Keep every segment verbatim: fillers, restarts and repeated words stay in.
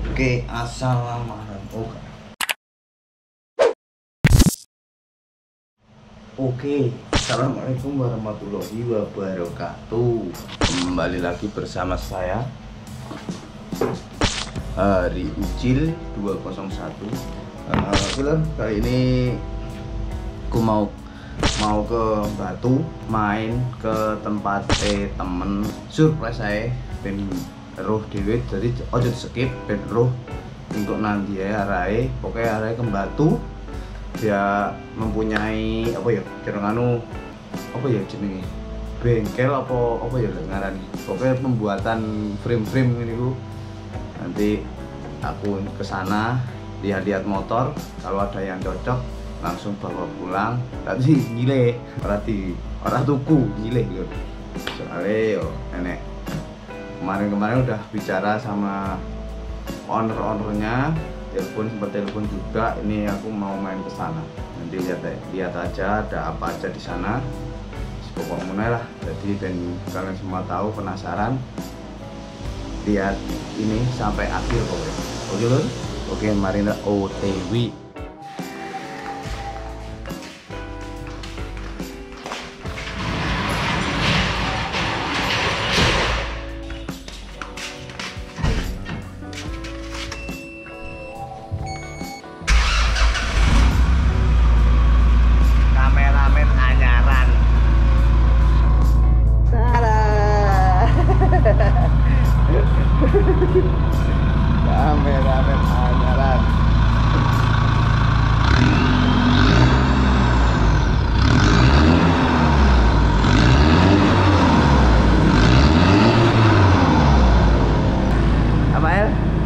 Oke, assalamualaikum. Oke, assalamualaikum warahmatullahi wabarakatuh. Kembali lagi bersama saya Hari Ucil dua nol satu. Uh, film kali ini aku mau mau ke Batu, main ke tempat eh temen surprise saya ben roh dewe, jadi ojo di skip ben roh untuk nanti ya arai pokoknya arai ke Batu. Dia mempunyai apa ya jeneng anu apa ya jenenge bengkel apa apa ya ngarani pokoknya pembuatan frame-frame ini ku. Nanti aku ke sana lihat-lihat motor, kalau ada yang cocok langsung bawa pulang. Tadi nyile berarti orang tuku nyile gitu. Soalnya yo nenek kemarin-kemarin udah bicara sama owner-ownernya, telepon sempat telepon juga. Ini aku mau main ke sana. Nanti lihat lihat aja ada apa aja di sana. Pokoknya mulai lah. Jadi dan kalian semua tahu, penasaran, lihat ini sampai akhir pokoknya. Oke lho. Oke, mari kita O T W. Kameramen anyaran. Tada. Kameramen anyaran. Apa El?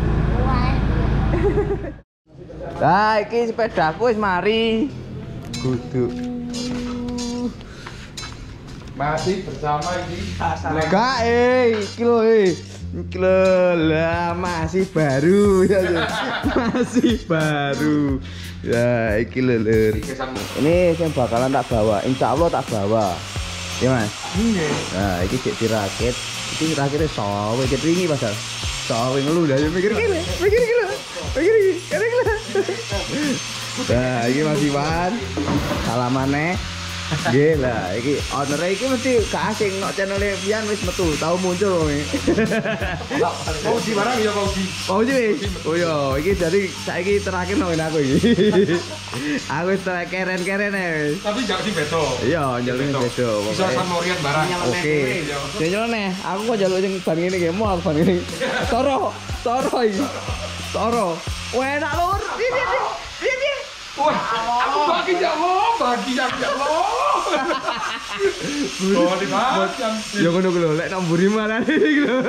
Lah iki sepedaku wis mari. Kudu. Masih bersama ini. Gak eh, iki lho eh. Iki lho lah masih baru ya. Masih baru. Ya iki lho lur. Ini yang bakalan tak bawa. Insya Allah tak bawa. Ya Mas. Iya. Nah, iki cek dirakit. Iki rakitnya sawe cek wingi pasal. Sawe ngelu dah mikir kene. Mikir iki lho. Mikir iki. Kene iki lho. Nah, iki Mas Iwan. Salamane. Nggih lah, iki owner iki mesti gak asing nok channel Pian wis metu, tau muncul wong iki. Mau di barang ya Pak Uji. Pak Uji. Oh iya, iki jadi saiki terakhir nang aku iki. Aku wis keren-keren ae. Tapi jangan di beto. Iya, njaluk bedo. Bisa samorian barang. Oke. Sing nyelone, aku kok njaluk sing ban ngene iki, mau ban ngene. Toro, toro iki. Toro. Wah, enak lur. Ini ini ini. Wah, aku bagi ya lo, bagi ya lo. Oh, di mana? Ya ngono ku lho, lek nang mburi manane iki lho.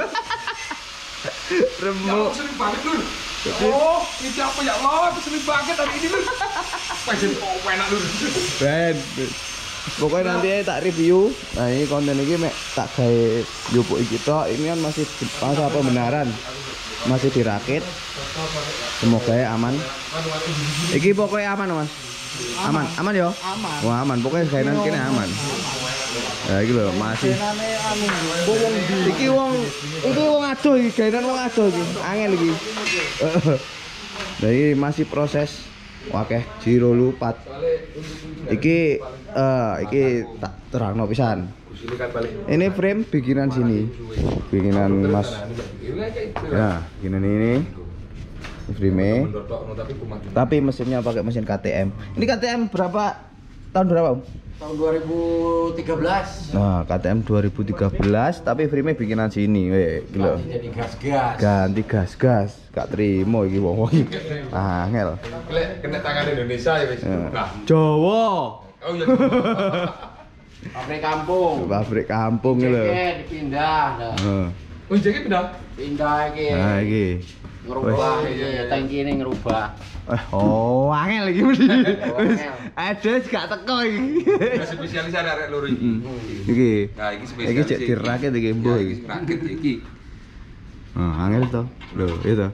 Remuk. Sering banget lur. Oh, ini apa ya lo? Sering banget hari ini lur. Pasen oh enak lur. Ben. Pokoknya nanti tak review. Nah, ini konten ini mek tak gawe yupuk iki tok. Ini kan masih masa pembenaran. Masih dirakit. Semoga ya aman. Iki pokoknya aman, Mas. Aman, aman yo. Aman. Wah, aman. Pokoknya gainan kene aman. Ya iki lho, masih. Iki wong iki wong adoh iki, gainan wong adoh iki. Angel iki. Nah, ini masih proses. Wakeh jiro lupat. Iki eh iki tak terangno pisan. Ini frame bikinan sini. Bikinan Mas. Ya, bikinan ini. Frame. Tapi mesinnya pakai mesin K T M. Ini K T M berapa? Tahun berapa, Om? Tahun dua ribu tiga belas. Nah, K T M dua ribu tiga belas tapi frame bikinan sini, weh, iki lho. Jadi gas-gas. Ganti gas-gas. Gak trimo iki wong iki. Angel. Lek kena tangan Indonesia ya wis. Nah, Jawa. oh iya. Pabrik kampung. Pabrik kampung iki lho. Oke, dipindah. Nah. Heeh. Oh, jadi pindah. Pindah iki. Nah, iki. Ngerubah iki, tangki ini ngerubah. Eh, oh, angel iki mesti. Wis angel. ades gak teko iki. Spesialis arek lur iki. Iki. Nah, iki spesialis. Iki cek dirakit iki mbuh iki. Rakit iki. Nah, angel to. Lho, itu.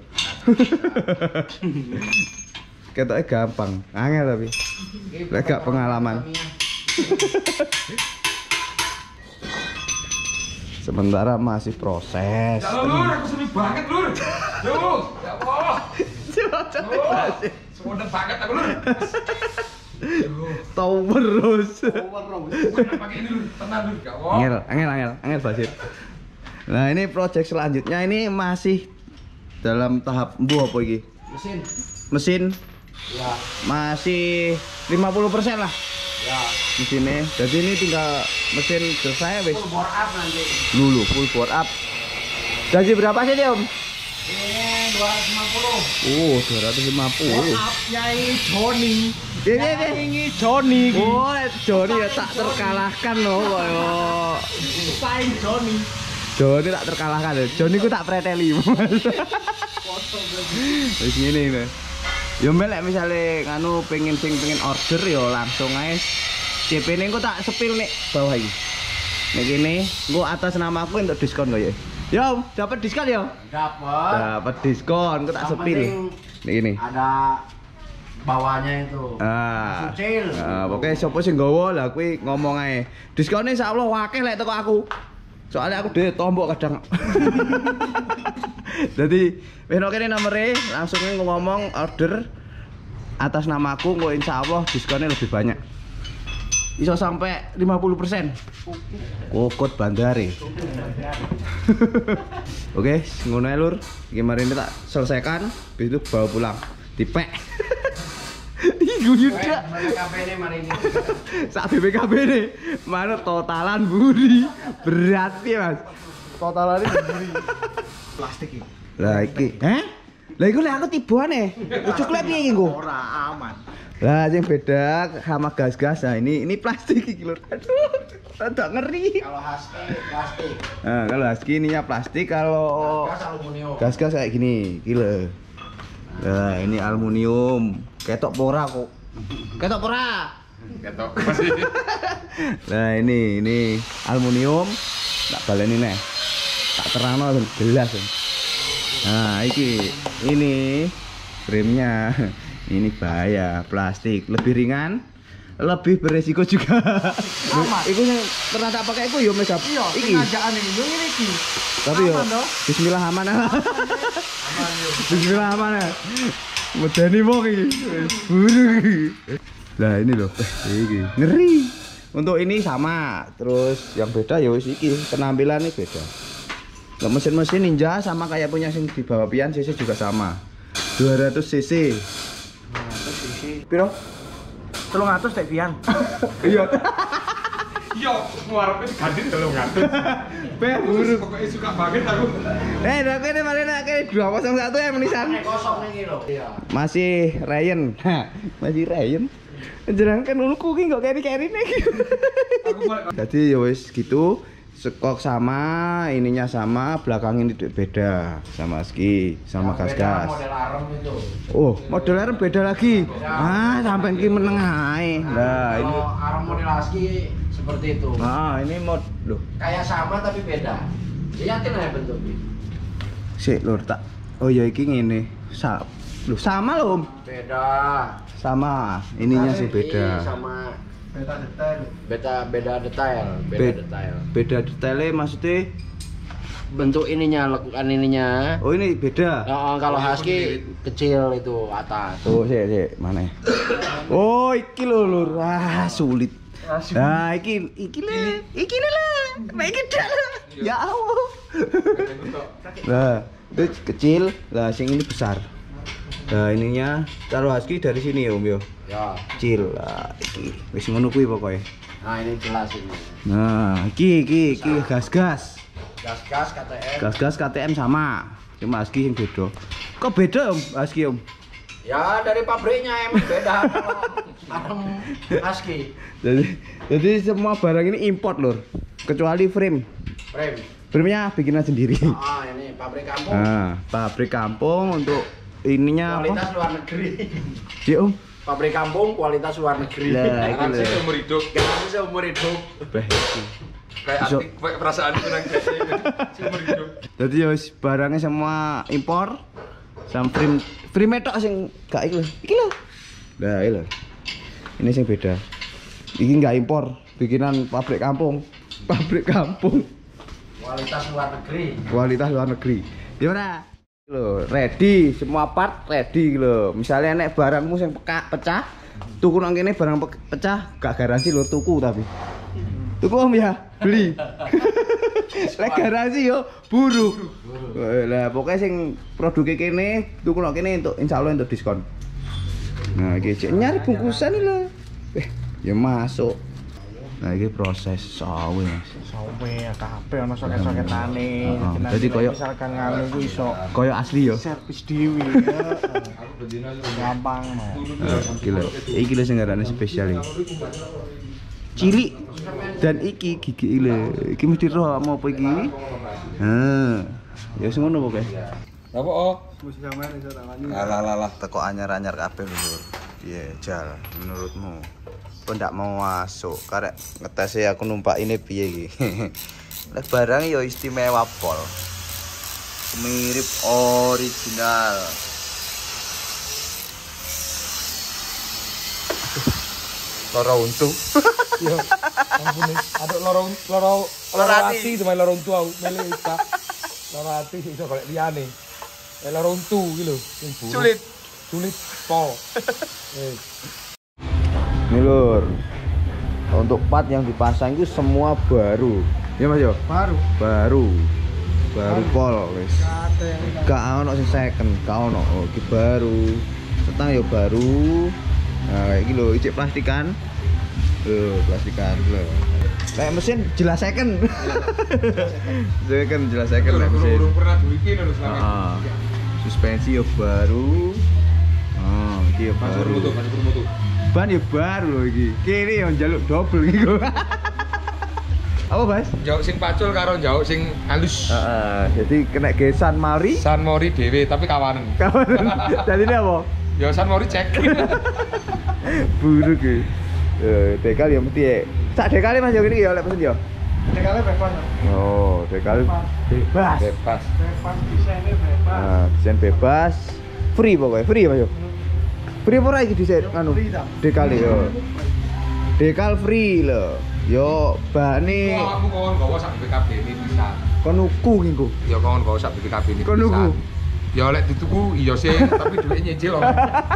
Ketoknya gampang, angel tapi. Lek gak pengalaman. Sementara masih proses. Ya lur, aku sering banget lur. Lur, ya Allah. Semudah banget aku lur. Tahu terus. Pakai ini lur, tenang lur, gak mau. Angel, angel, angel, angel Basir. Nah ini project selanjutnya ini masih dalam tahap bu apa iki? Mesin. Mesin Ya. masih lima puluh persen lah Ya. mesinnya. Jadi ini tinggal mesin selesai wis. Full bore up nanti. Dulu full bore up. Gaji berapa sih dia, Om? Ini dua ratus lima puluh. Oh, dua ratus lima puluh. Nyai Joni. Ini ini. Ini Joni. Oh, Joni ya tak terkalahkan loh koyo. Saing Joni. Joni tak terkalahkan loh. Joni ku tak preteli. Wis ngene lho. Ya melek misale nganu pengen sing pengen order ya langsung ae. C P-ne engko tak sepil nek bawah iki. Nek kene engko atas nama aku untuk diskon kok ya. Ya, Om, dapat diskon ya? Dapat. Dapat diskon, aku tak Yang sepil. penting Nek ini. Ada bawahnya itu. Ah. Sucil. Ah, pokoknya sapa sing nggawa lah kuwi ngomong ae. Diskone insyaallah akeh lek teko aku. Soalnya aku dhewe tombok kadang. Jadi, wis kene nomere langsung ngomong order atas namaku engko insyaallah diskonnya lebih banyak. Iso sampai lima puluh persen. Kokot bandare. Oke, ngono ae lur. Iki mari ini tak selesaikan, habis itu bawa pulang. Dipek. Iku yuda. B P K B ini mari ini. Sak B P K B ini mana totalan buri. Berat ya, Mas. Totalannya berdiri. Plastik ini. Lah iki, heh? Lah iku lek aku tibane. Ujuk lek piye iki engko? Ora aman. Lah sing beda sama gas-gas. Nah, ini ini plastik iki lur. Aduh, rada ngeri. Kalau husky plastik. Nah, kalau husky ininya plastik, kalau Gas aluminium. gas-gas kayak gini, gila. Nah, ini aluminium. Ketok pora kok. Ketok pora. Ketok masih. Nah, ini ini aluminium. Tak baleni neh. Tak terangno jelas. Nah, iki ini frame-nya. Ini bahaya, plastik, lebih ringan, lebih beresiko juga. Aman. Iku yang pernah tak pakai iku yo Mega. Iya, Iki. pengajakan ini yo ngene iki. Tapi yo Aman, toh? bismillah aman. Aman yo. Bismillah aman. Medeni wong iki. Buru iki. Lah ini loh, eh, iki ngeri. Untuk ini sama, terus yang beda ya wis iki, penampilannya beda. Lah mesin-mesin Ninja sama kayak punya sing di bawah pian C C juga sama. dua ratus cc. Piro? Telung atus tek pian. Iya. Iya, muarepnya diganti telung atus. Pe buru. Pokoknya suka banget aku. Eh, nek kene mari nek dua kosong satu ya menisan. Nek kosong iki lho. Iya. Masih Ryan. Hah, masih Ryan. Jenengan kan ulku ki kok keri-kerine iki. Aku balik. Jadi ya wis gitu. Skok sama, ininya sama, belakang ini beda sama ski, sama Yang beda gas-gas. Model arem itu. Oh, model arem beda lagi. Ah, sampai ki meneng ae. Nah, ini. Kalau arem model husky seperti itu. Ah, ini mod loh. Kayak sama tapi beda. Ya, yakin aja bentuknya. Sik lur tak. Oh ya iki ngene. Sa loh, sama loh, Om. Beda. Sama. Ininya sih Tapi beda. Sama Beta detail. beda beda detail, beda Be- detail. Beda detailnya maksudnya. Bentuk ininya, lekukan ininya. Oh, ini beda. Oh, kalau Oh, husky kecil itu atas. Oh, sik sik, mana? Oh, iki lho lur. Ah, sulit. Nah, iki iki le, iki le lah. Nah, iki dak lah. Ya Allah. Nah, itu kecil, lah sing ini besar. Nah, ininya kalau husky dari sini ya, Om yo. Ya. Kecil lah iki. Wis ngono kuwi pokoke. Nah, ini jelas ini. Nah, iki iki iki gas-gas. Gas-gas K T M. Gas-gas K T M sama. Cuma husky yang beda. Kok beda, Om? Husky, Om? Ya, dari pabriknya emang beda kalau arem husky. Jadi jadi semua barang ini import, Lur. Kecuali frame. Frame. Frame-nya bikinan sendiri. Ah, ini pabrik kampung. Nah, pabrik kampung untuk ininya Kualitas apa? luar negeri. Ya, Om. Pabrik kampung kualitas luar negeri. Lah, iki Garansi lho. seumur hidup. Garansi seumur hidup. Beh, iki. Kayak Iso- antik, kayak perasaan kurang biasa gitu. Seumur hidup. Jadi ya wis barangnya semua impor. Sama frame frame tok sing gak iki lho. Iki lho. Lah, iki lho. Ini sing beda. Iki enggak impor, bikinan pabrik kampung. Pabrik kampung. Kualitas luar negeri. Kualitas luar negeri. Ya ora? Lho, ready, semua part ready lho. Misalnya nek barangmu yang peka, pecah, tuku nang kene barang pe pecah, gak garansi lho tuku tapi. Tuku om ya, beli. Lek garansi yo buruk. Lah pokoknya sing produke kene tuku nang kene untuk insyaallah untuk diskon. Nah, iki cek nyari bungkusan lho. Eh, ya masuk. Nah, iki proses sawe, Mas. Sawe kabeh ana soket-soketane. Jadi koyo misalkan nganu ku iso koyo asli yo. servis dhewe. Gampang, Mas. Iki lho. Iki lho sing ngarane spesial iki. Cilik dan iki gigi lho. Iki mesti roh mau apa iki? Heeh. Ya wis ngono pokoke. Apa oh? Alah alah alah teko anyar-anyar kabeh lho. Piye, Jal? Menurutmu? Kok ndak mau masuk? Karek ngetese aku numpak ini piye iki? Lek barang ya istimewa pol. Mirip original. Loro untu. Yo, ampun. Ada loro loro loro ati cuma loro untu aku mele isa. Loro ati iso golek liyane. Eh loro untu iki lho, sing buruk. Sulit. Sulit po. Eh. Nih lur. Untuk part yang dipasang itu semua baru. Ya Mas yo? Baru. Baru. Baru pol wis. Gak ono sing second, gak ono. Oh, iki baru. Setang ya baru. Nah, kayak gitu loh, icip plastikan. Tuh, plastikan lho. Kayak mesin jelas second. Second jelas second lah mesin. Belum pernah duikin lho selama. Ah. Suspensi ya baru. Oh, iki ya Masuk baru. mutu, masuk mutu. Ban ya baru loh iki. Kiri yang njaluk double iki kok. Apa, Mas? Jauh sing pacul karo jauh sing halus. Heeh, jadi kena gesan mari. San Mori dhewe tapi kawanan. Kawan. Jadi ini apa? Ya San Mori cek. Buruk iki. Eh, dekal ya mesti ya. Sak dekale Mas yo ngene iki ya lek pesen yo. Dekale bebas. Oh, dekal bebas. Bebas. Bebas desainnya bebas. Nah, desain bebas. Free pokoknya, free Mas yo. Free apa ora iki desain anu? Dekal yo. Dekal free lho. Yo, bahane Wah, aku kawan gawa sak B K B ini bisa. kon nuku ki engko. Ya kawan gawa sak B K B ini. Kon nuku. Ya lek dituku iya sih, tapi duitnya nyicil loh.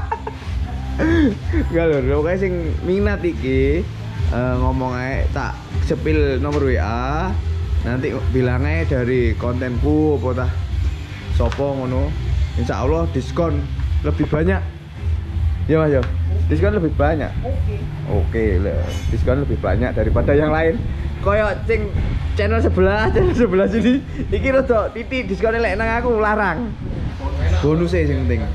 Enggak lho, pokoknya sing minat iki uh, ngomong ae tak sepil nomor W A. Nanti bilang ae dari kontenku apa tah sopo ngono. Insyaallah diskon lebih banyak. Ya Mas yo. Diskon lebih banyak. Oke. Oke lah, diskon lebih banyak daripada yang lain. Koyok sing channel sebelah, channel sebelah sini. Iki rada titik diskonnya lek nang aku larang. Bonusnya sing penting.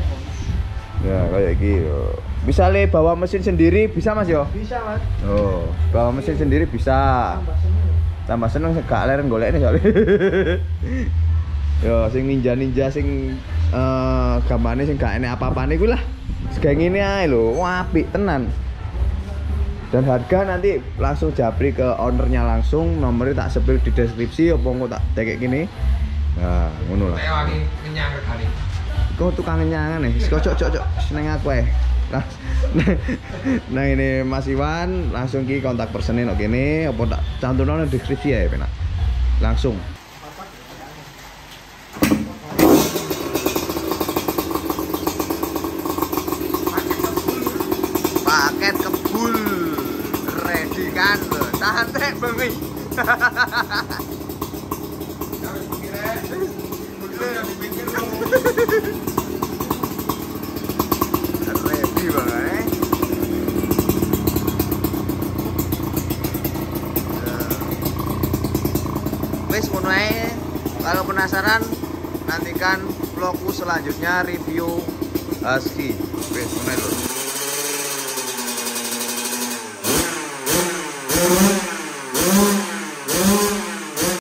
Ya kayak iki. Misalnya bawa mesin sendiri bisa Mas yo? Bisa, Mas. Oh, bawa mesin sendiri bisa. Tambah seneng gak leren golekne soalnya. Yo sing ninja-ninja sing eh gambarnya sing gak enek apa-apane kuwi lah. Kayak gini aja loh, apik tenan. Dan harga nanti langsung japri ke ownernya langsung, nomornya tak sepil di deskripsi, apa nggak tak kayak gini. Nah, ngono lah. Kayak wangi kenyang kali. Kau tukang kenyangan nih, kau cok cok cok, seneng aku ya. Nah, nah ini Mas Iwan, langsung ki kontak personnya oke nih, apa tak cantumnya di deskripsi ya, penak. Langsung. Paket kebul ready kan lo tahan teh bengi ready banget wes ngono ae. Kalau penasaran nantikan vlogku selanjutnya review husky wes ngono lho.